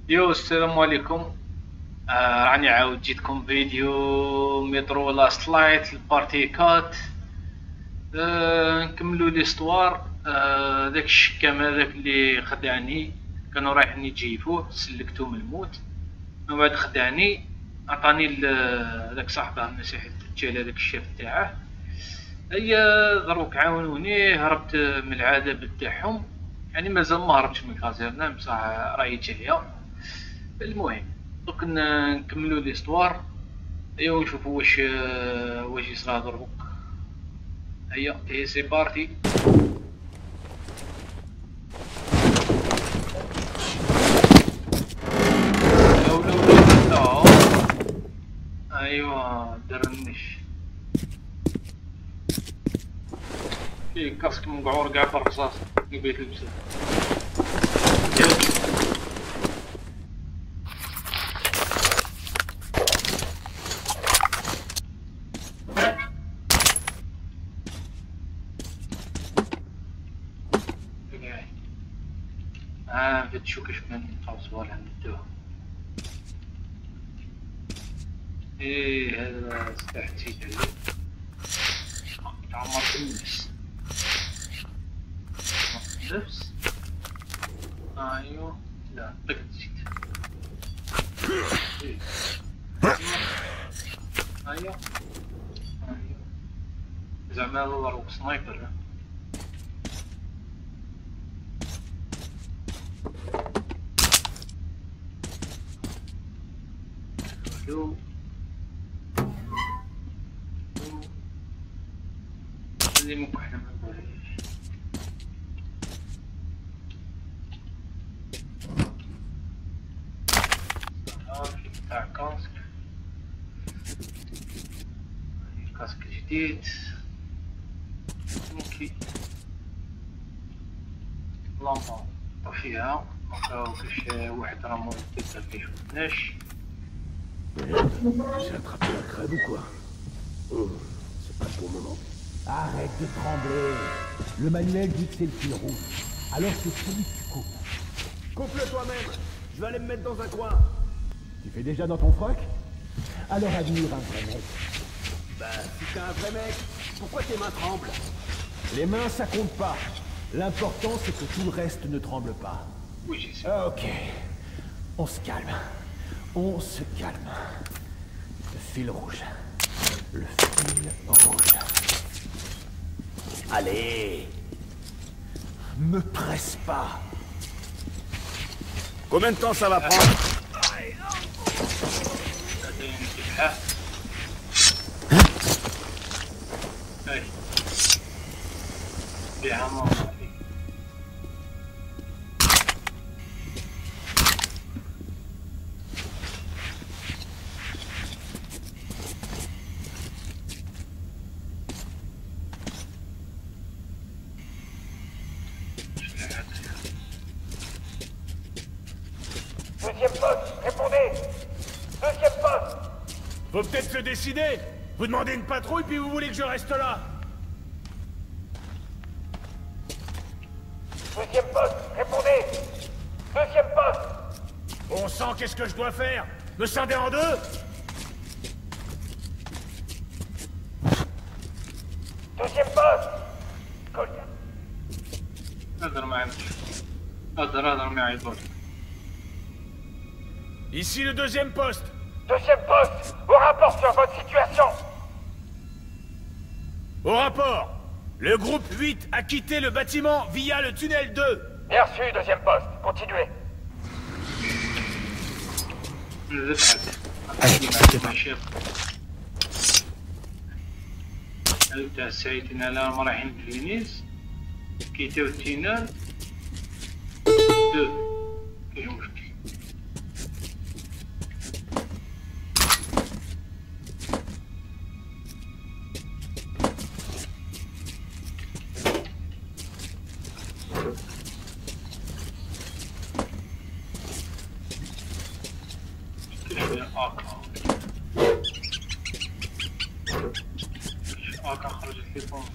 يو السلام عليكم. راني عاود جيتكم فيديو مترو لاست لايت البارتي كات. نكملو ليستوار. داك الشكام هذاك اللي خدعني، كانوا رايحين يجيبوه، سلكتو من الموت من بعد خدعني. عطاني داك صاحبه المسيحي الدجال هذاك الشاف تاعه. هيا دروك عاونوني، هربت من العذاب تاعهم. يعني مازال ما هربتش من كازيرنا، بصح راهي جايه. المهم دوك نكملو ليستوار. ايوا نشوفو واش يصرى دروك. هيا اي سي بارتي. لا ولا ولا لا. ايوا درنش فيه كاسك مقعور كاع بالرصاص اللي بغيت لبسه. بتشو كيف من توصل عنده. ايه هذا سلاح تقيل تعمر بالنفس. نفس. ايوه لا طقت زيت. إيه. ايوه ايوه زعما هذا ضرب سنايبر. لو اللي ممكن احنا ما نقولهاش. تاع كاسك، كاسك جديد ممكن لامبا طفيها. هاكا كاش واحد راه موجود كيشوفناش. J'ai attrapé la crève ou quoi? C'est pas le bon moment. Arrête de trembler. Le manuel dit que c'est le fil rouge. Alors c'est celui que tu coupes. Coupe-le toi-même. Je vais aller me mettre dans un coin. Tu fais déjà dans ton froc? Alors admire un vrai mec. Bah, si t'es un vrai mec, pourquoi tes mains tremblent? Les mains, ça compte pas. L'important, c'est que tout le reste ne tremble pas. Oui, j'ai su. Ok. On se calme. On se calme. Le fil rouge. Le fil rouge. Allez. Me presse pas. Combien de temps ça va prendre? Deuxième poste, répondez! Deuxième poste! Faut peut-être se décider. Vous demandez une patrouille puis vous voulez que je reste là. Deuxième poste, répondez! Deuxième poste! Bon sang, qu'est-ce que je dois faire? Me scinder en deux? Deuxième poste! Collier. هضر معايا هضر معايا برك. Ici le deuxième poste. Deuxième poste! Au rapport sur votre situation! Au rapport. Le groupe 8 a quitté le bâtiment via le tunnel 2. Bien reçu, deuxième poste. Continuez. تاع السايتين على رايحين بلينيز كيتاو التينال دو كاين مشكل. اكا خرجت لي فوق.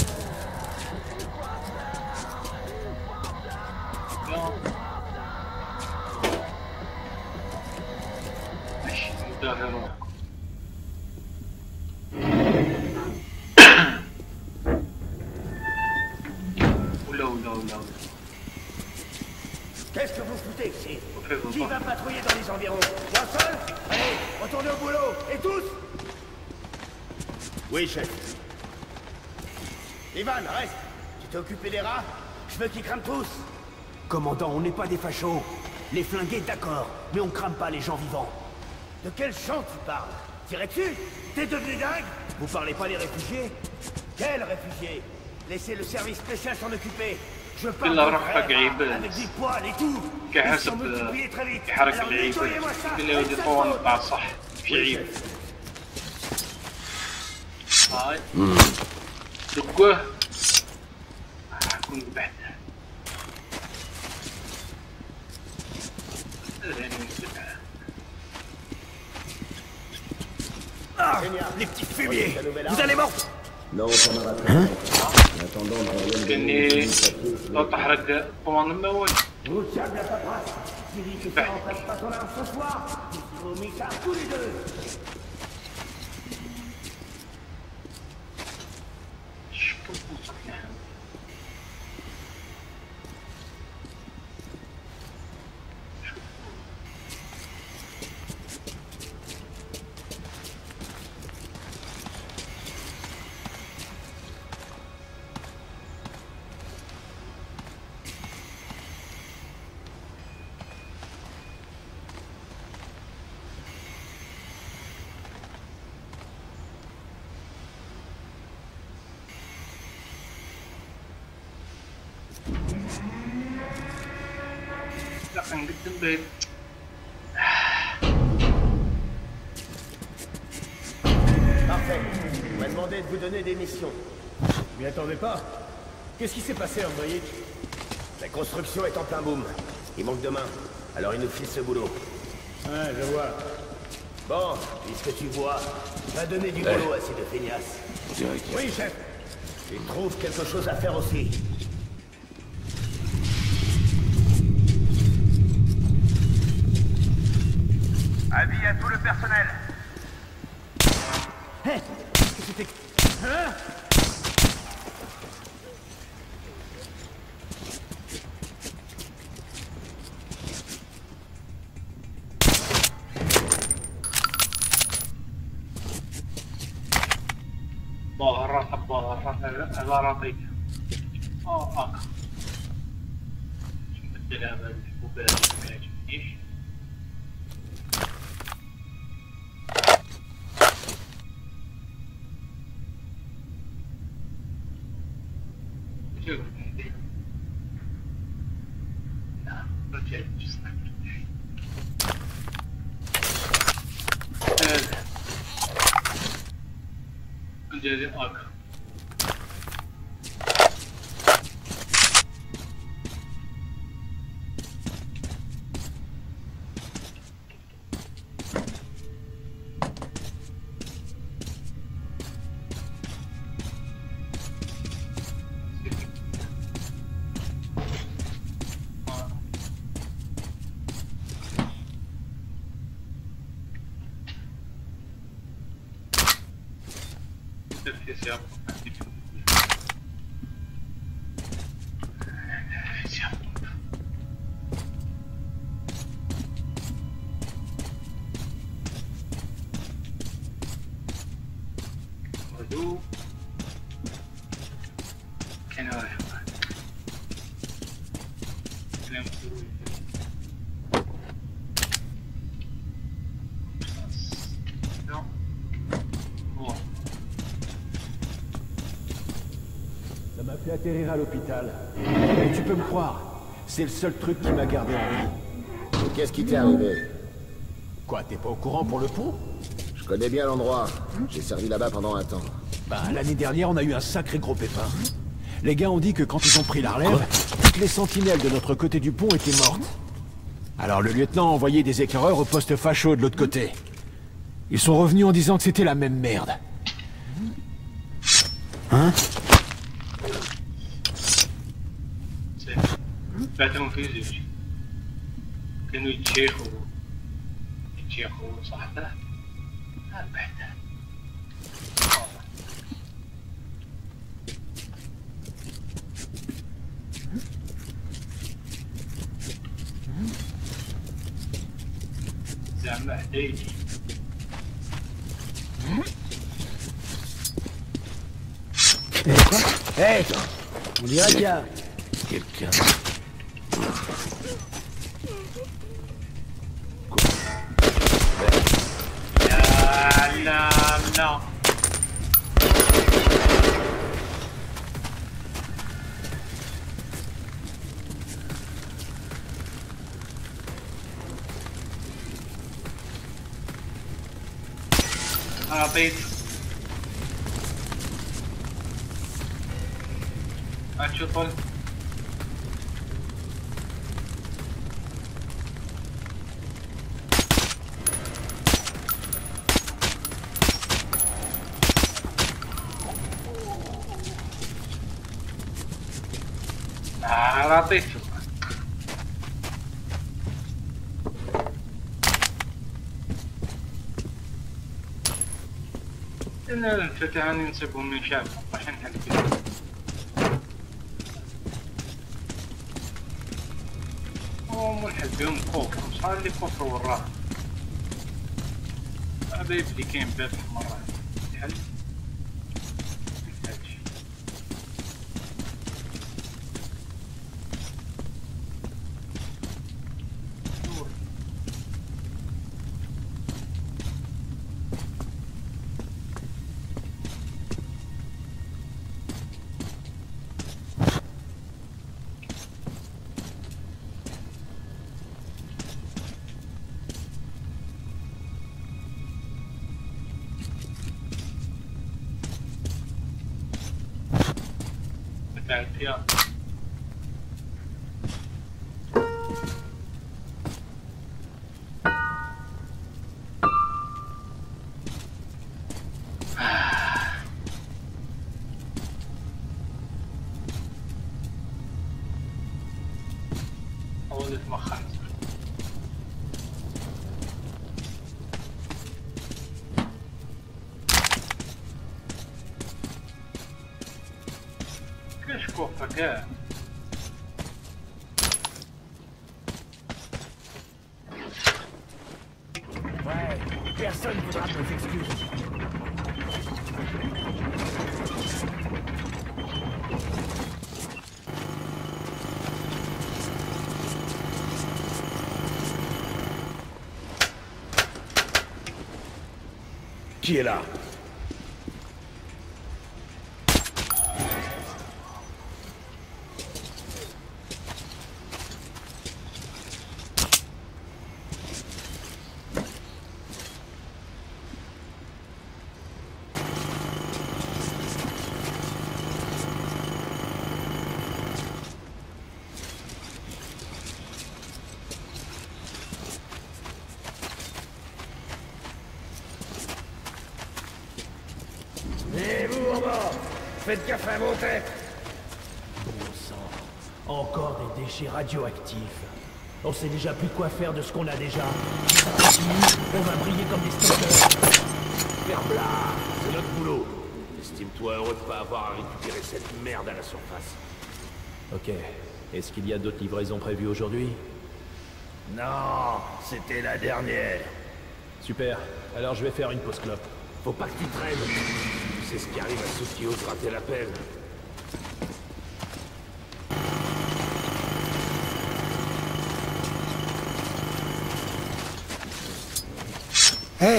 Bien. ماشي ندير روح. ولا Qu'est-ce que vous foutez ici? ولا Qui va patrouiller dans les environs? Moi seul? Allez, retournez au boulot. Et tous? Oui, chef. Ivan, reste. Tu t'es occupé des rats? Je veux qu'ils crament tous. Commandant, on n'est pas des fachos. Les flingués, d'accord, mais on crame pas les gens vivants. De quel champ tu parles? Tirez dessus? T'es devenu dingue? Vous parlez pas des réfugiés? Quels réfugiés? Laissez le service spécial s'en occuper. Je parle إلا de راح vrais قريب rats, avec des poils et tout. Ils sont كحسب multipliés très vite. يحرك Alors العيب nettoyez-moi ça. اللي يودي طوال نتاع صح في عيب هاي دقوه حكون بعد Les petits fumiers! Vous allez mort! Non, on m'en rappelle. En attendant, dans la zone كاني لو تحرق طوال ما وين Vous diable la paperasse. Tu dis que ça remplace pas ton arme ce soir. Ils seront mis ça tous les deux. لا نقدم به Parfait. On m'a demandé de vous donner des missions. Je m'y attendais pas. Qu'est-ce qui s'est passé, Andreï? La construction est en plein boom. Il manque de mains. Alors il nous file ce boulot. Ouais, je vois. Bon, puisque tu vois, va donner du boulot à ces deux feignasses. Oui, chef. Ils trouvent quelque chose à faire aussi. Avis à tout le personnel. ظهرت هذا رطيب هاكا نبدلها بهذه الحبوبات ما يعجبنيش شوف لا رجعت جسمك هذا ندير هاكا Ça m'a fait atterrir à l'hôpital. Et tu peux me croire, c'est le seul truc qui m'a gardé en vie. Qu'est-ce qui t'est arrivé? Quoi, t'es pas au courant pour le pont? Je connais bien l'endroit. J'ai servi là-bas pendant un temps. Bah, l'année dernière, on a eu un sacré gros pépin. Les gars ont dit que quand ils ont pris la relève, toutes les sentinelles de notre côté du pont étaient mortes. Alors le lieutenant a envoyé des éclaireurs au poste facho de l'autre côté. Ils sont revenus en disant que c'était la même merde. Hein? بعتهم في زوج كانوا يتشيخوا صاحبه بعده زعما حدايجي Hé, on dirait qu'il y a quelqu'un. لا أعطيت أشطل أعطيته إن الفتيان ينسبهم من شاب عشان هالكلام وملحق بهم كفر صار لي كفر وراه هذا يبدي كاين باب مرات يحل هادشي يا أول تمخرت كوفة كاع Ouais, personne ne voudra nos excuses. Qui est là? Faites gaffe à vos têtes. Bon sang, encore des déchets radioactifs. On sait déjà plus quoi faire de ce qu'on a déjà. On va briller comme des stockers. Ferme-la, c'est notre boulot. Estime-toi heureux de pas avoir à récupérer cette merde à la surface. Ok. Est-ce qu'il y a d'autres livraisons prévues aujourd'hui? Non, c'était la dernière. Super. Alors je vais faire une pause clope. Faut pas que tu traînes. C'est ce qui arrive à ceux qui osent rater l'appel. Hey!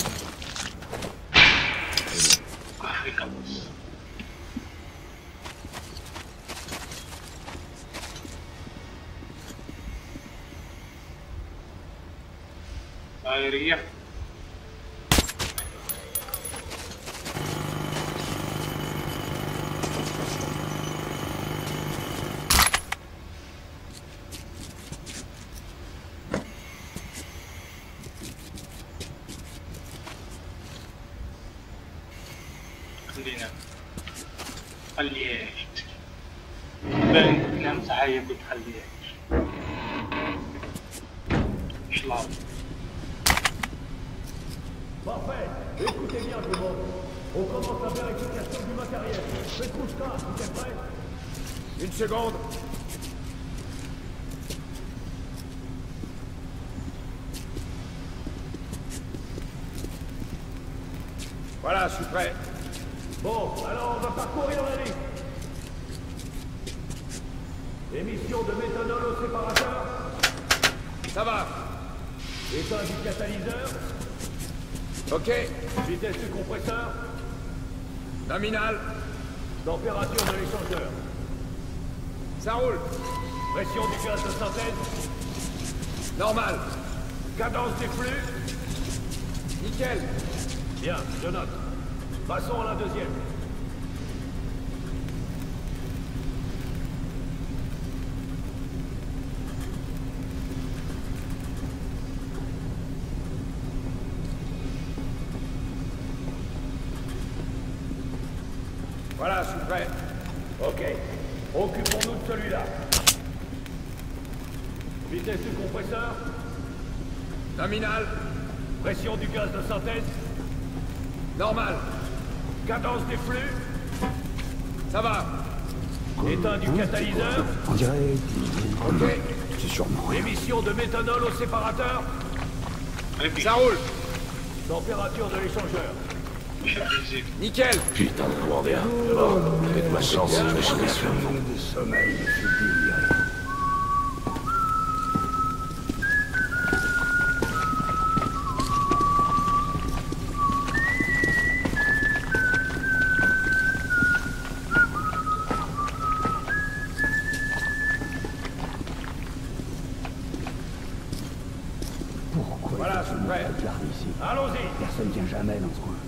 دايرية خليها بان كلام صحيح قلت خليها شلاط. Parfait. Écoutez bien tout le monde. On commence la vérification du matériel. Petrouchka, vous êtes prêts? Une seconde. Voilà, je suis prêt. Bon, alors on va parcourir la liste. Émission de méthanol au séparateur. Ça va. État du catalyseur. Ok. Vitesse du compresseur. Nominal. Température de l'échangeur. Ça roule. Pression du gaz de synthèse. Normal. Cadence des flux. Nickel. Bien, je note. Passons à la deuxième. Voilà, je suis prêt. Ok. Occupons-nous de celui-là. Vitesse du compresseur. Nominal. Pression du gaz de synthèse. Normal. Cadence des flux. Ça va. État du catalyseur. On dirait... Ok. C'est sûrement rien. Émission de méthanol au séparateur. Et puis, Ça roule. Température de l'échangeur. j'ai plaisir. Nickel. Putain de commandeur. Bon, avec ma chance, je vais chier sur vous. de sommeil, c'est déliré. Pourquoi Voilà, je suis prêt. regarde ici? Allons-y. Personne vient jamais dans ce coin.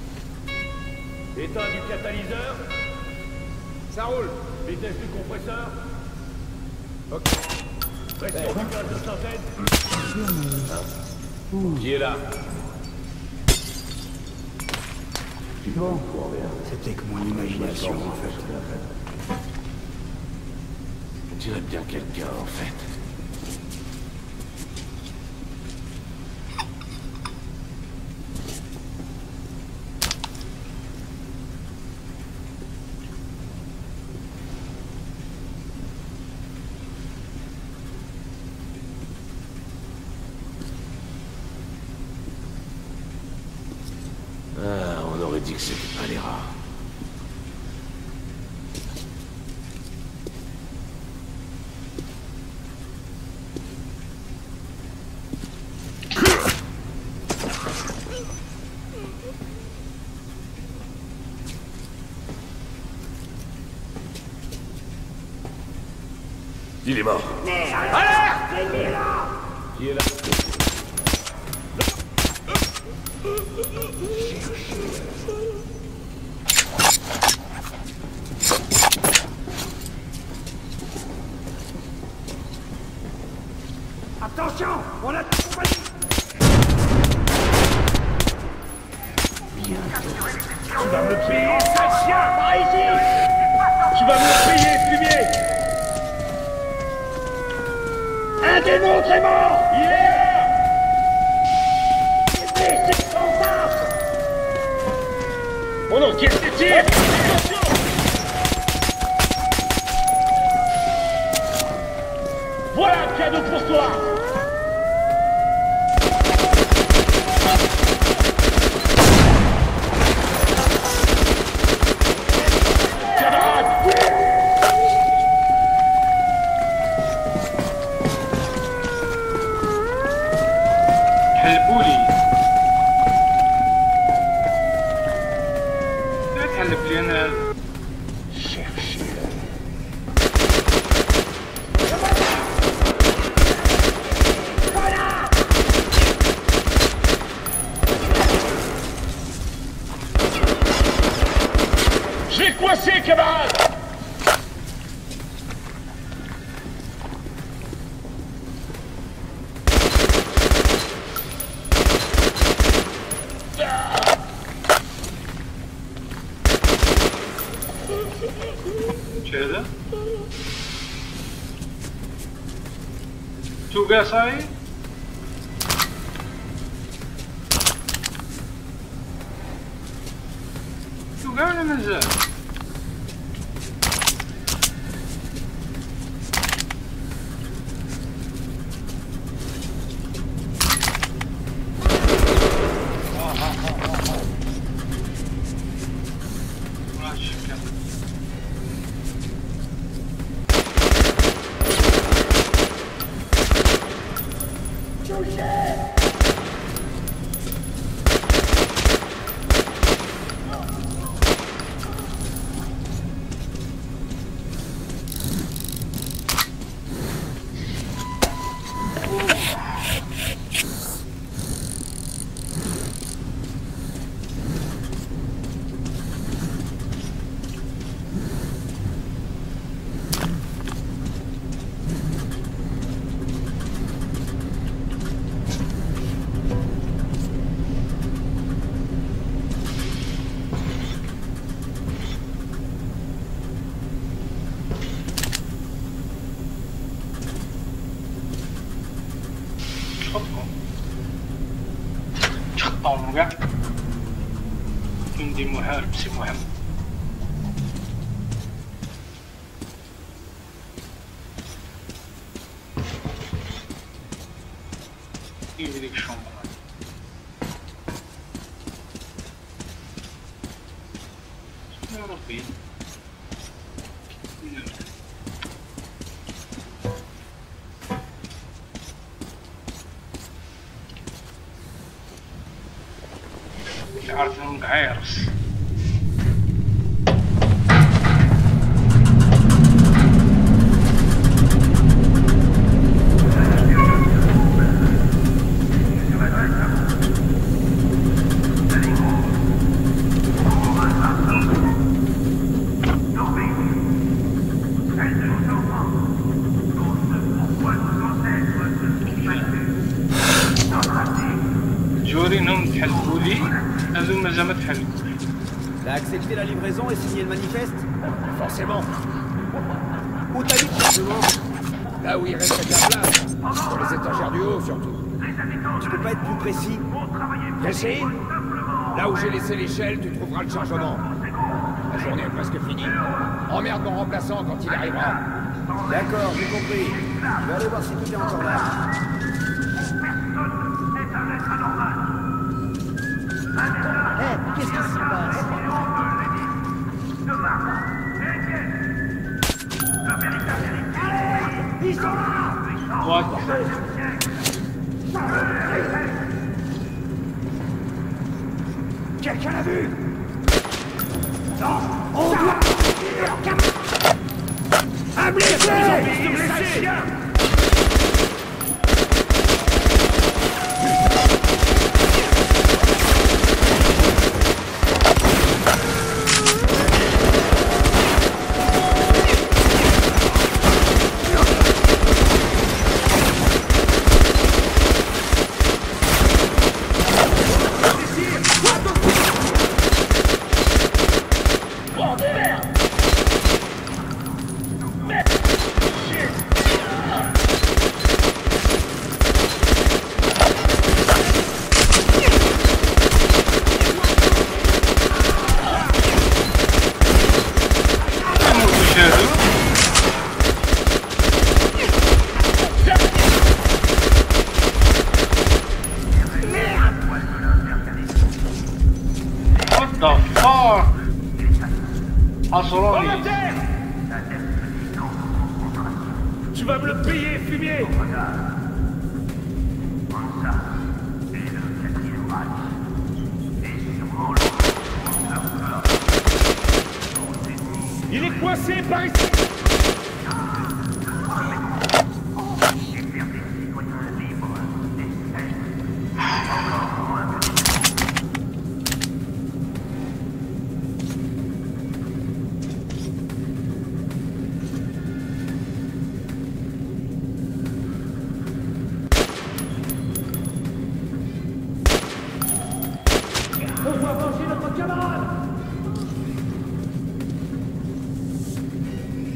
État du catalyseur. Ça roule. Vitesse du compresseur. Ok. Pression du gaz de synthèse. Qui est là? Bon, c'était que mon imagination, en fait. On dirait bien quelqu'un, en fait. Ah, on aurait dit que c'était pas les rats. Il est mort. Qui est là? Attention, on a compagnie. Tu vas me payer, sale chien. Par ici. Tu vas me payer, fumier. Un des nôtres est mort. Yeah. C'est son arbre. On encaisse les tirs. Attention. Voilà un cadeau pour toi. حلبولي لا تحلب لي انا هذا. Je l'ai coincé, camarade. شو هذا؟ توقع صاي توقع ولا مازال؟ تخطاهم كاع جندي محارب سي محمد. كيف ديك الشومبر يا ربي عرفت انك عايرس. جورينهم تحلفوا لي هذو مازال ما تحلفوش. T'as accepté la livraison et signé le manifeste? Forcément. Où t'habites exactement? Là où il reste de la place. Sur les étagères du haut, surtout. Tu peux pas être plus précis? Précis? Là où j'ai laissé l'échelle, tu trouveras le chargement. La journée est presque finie. Emmerde mon remplaçant quand il arrivera. D'accord, j'ai compris. Je vais aller voir si tout est encore là. Hé, qu'est-ce qui se passe? Ils sont là! What? Quelqu'un l'a vu? Non, on doit partir! Un blessé! Tu vas me le payer, fumier! Il est coincé par ici! On doit venger notre camarade!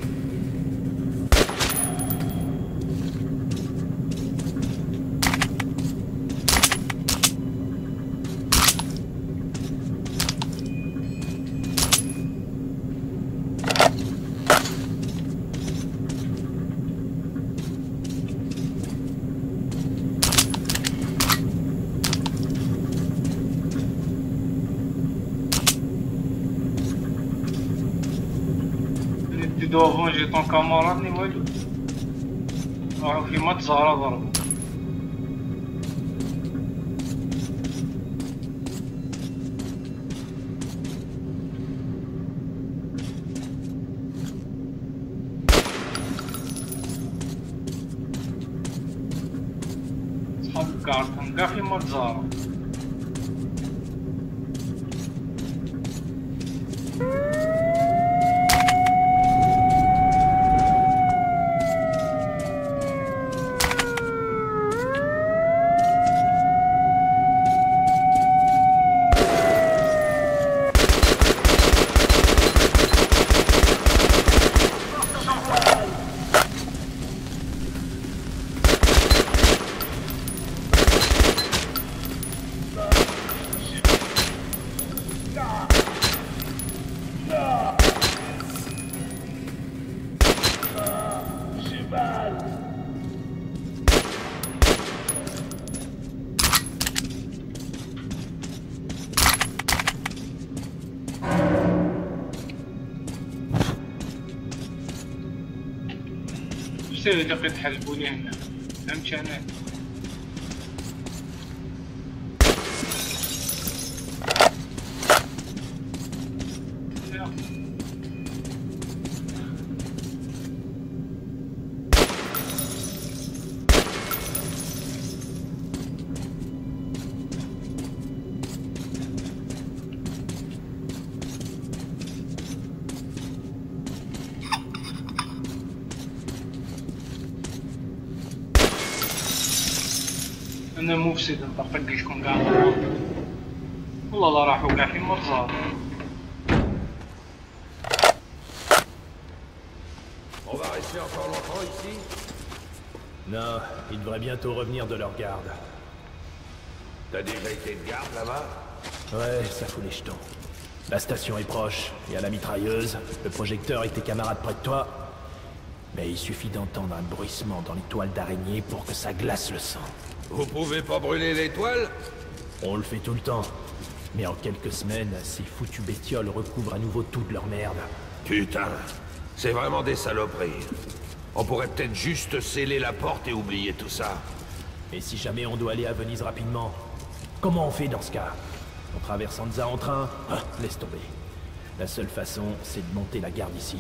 دوافون جيتون كاميرا ني والو راحو كيما تزهرة ضربو صحاب كارتون كاع فيما تزهرة سير اللي كيتحلبوا لي هنا فهمتش انا انا مفسد نطقش شكون كاع والله لا راحوا كاع في مرزار On va rester encore longtemps ici? Non, ils devraient bientôt revenir de leur garde. T'as déjà été de garde là-bas? Ouais, ça fout les jetons. La station est proche, il y a la mitrailleuse, le projecteur et tes camarades près de toi. Mais il suffit d'entendre un bruissement dans les toiles d'araignée pour que ça glace le sang. Vous pouvez pas brûler l'étoile? On le fait tout le temps. Mais en quelques semaines, ces foutues bestioles recouvrent à nouveau toute leur merde. Putain, c'est vraiment des saloperies. On pourrait peut-être juste sceller la porte et oublier tout ça. Et si jamais on doit aller à Venise rapidement, comment on fait dans ce cas? On traverse Anza en train? Ah, laisse tomber. La seule façon, c'est de monter la garde ici.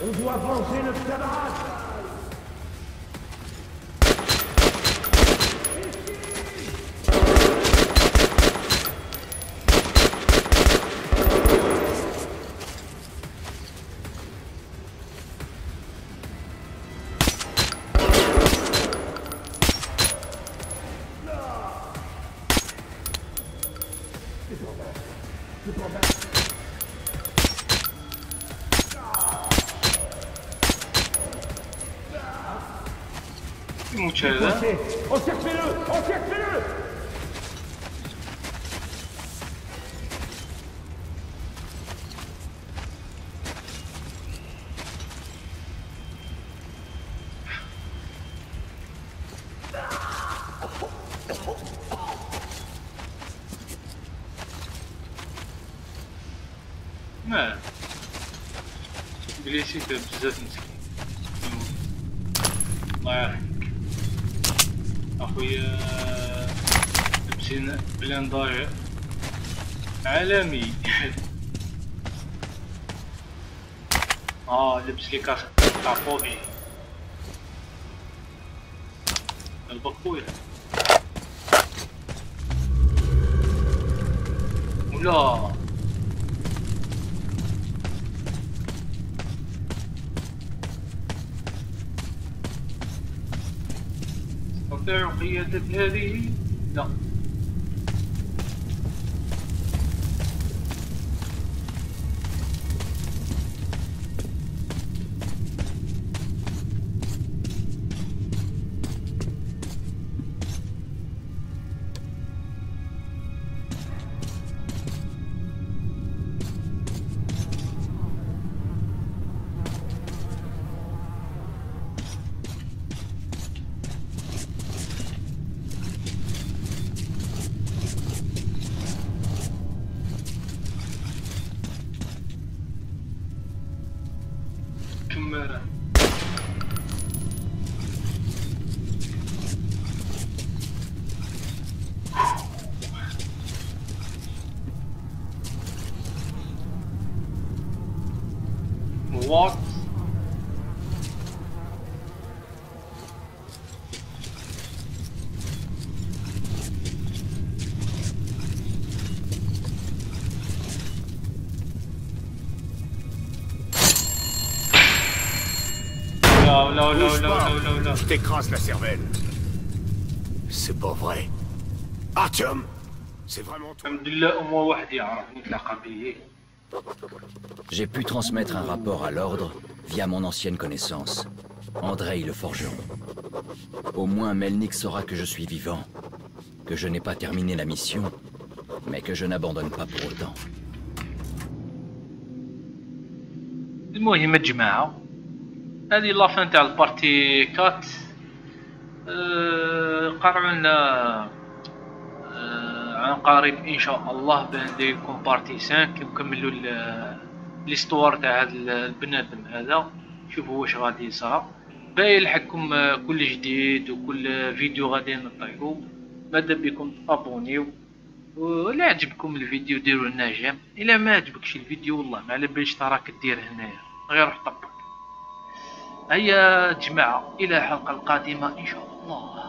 On doit venger notre camarade. يموت هذا. Encerclez-le! Encerclez-le! ما بليسيت بزاف مسكين. الله يرحمك اخويا، لبسين بلانداج عالمي. لبس لي كاسك تاع فوقي البقوية ولا تستطيع قيادة هذه؟ لا. كمارة What? Non. Je t'écrase la cervelle. C'est pas vrai. Artyom, c'est vraiment toi. الحمد لله أمه واحد يعرف نتلاقى به. J'ai pu transmettre un rapport à l'ordre via mon ancienne connaissance, Andrei le forgeron. Au moins Melnik saura que je suis vivant, que je n'ai pas terminé la mission, mais que je n'abandonne pas pour autant. المهم الجماعة هذه لافان تاع البارتي 4. قرعوا لنا عن قريب ان شاء الله بان نديرلكم بارتي 5 نكملوا ليستوار تاع هذا البنادم هذا، شوفوا واش غادي يصرى. باغي يلحقكم كل جديد وكل فيديو غادي نطيحو. ماذا بكم ابونيو، ولا عجبكم الفيديو ديروا لنا جيم. الا ما عجبكش الفيديو والله ما على باليش راك دير هنايا، غير روح طبق. هيا جماعة الى الحلقة القادمة ان شاء الله.